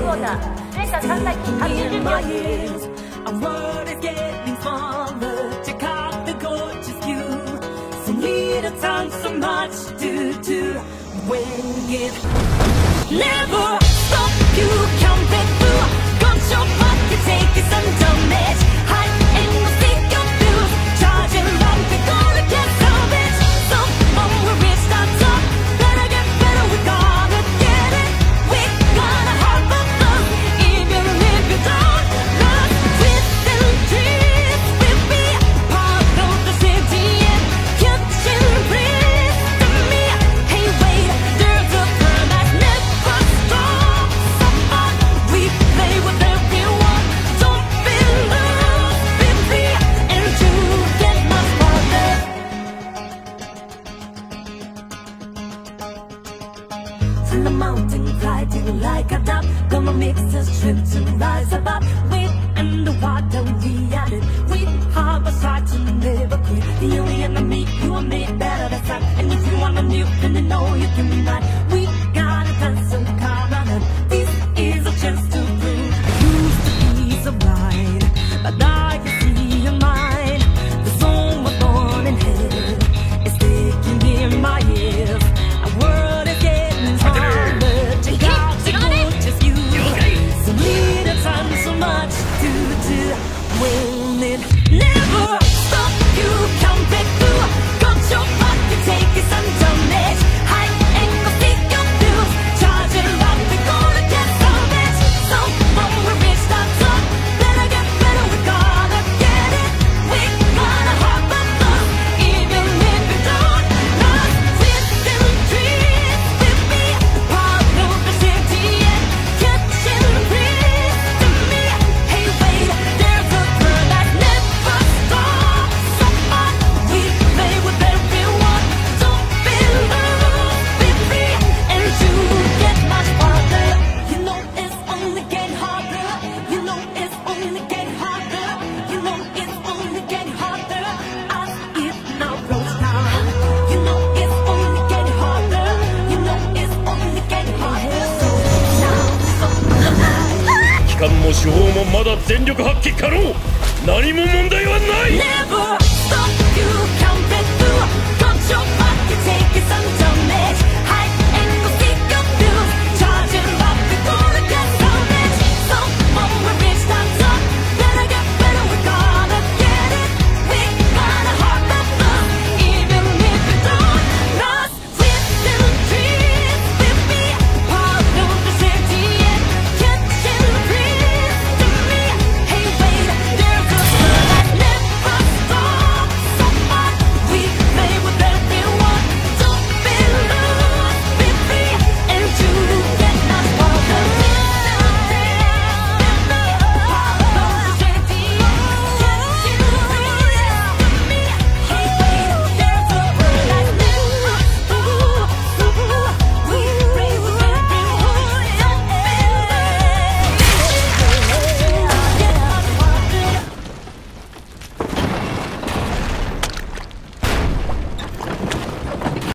オーダーメーカー3台80秒 Our world is getting smaller. Check out the gorgeous view. So little time, so much to do. When it never stop, you can't break through. Got your pocket, taking some damage. Hide and we'll see your views. Charging up, we're gonna get some bitch. So when we reach the top, better get better, we gotta get it. We gotta have a fun, even if you don't. Love, twist and dreams, we'll be part of the city and catching breeze to me. Hey wait, there's a girl that never stops. Someone we play with everyone. Don't be lost, be free, and you get much farther. From the mountain, gliding like a dove. Gonna mix the strength to rise above. Wind and the water, we at it. We have a sight to never quit. The only enemy, you and me, better than time. And if you wanna new, then you know you can be mine. We gotta dance and come on. This is a chance to prove. I used to be so blind, but now I can see your mind. The song was born in hell. It's sticking in my ears. Our world is getting harder. Check out the gorgeous view. So little time, so much to do. When it never stop, you can't break through. Got your pocket, taking some damage. Hide and go see your views. Charging up, we're gonna get some bitch. So when we reach the top, better get better, we gotta get it. We gotta have a fun, even if we don't. Love, twist and dreams, we'll be part of the city and catching breeze to me. Hey wait, there's a girl that never stops. Someone we play with everyone. Don't be lost, be free, and you get much farther. You know it's only getting harder. You know it's only getting harder. You know it's only getting harder. As it now rolls down. You know it's only getting harder. You know it's only getting harder. So now, so alive. 期間も手法もまだ全力発揮可能。何も問題はない。 Never stop, you can't break through. Got your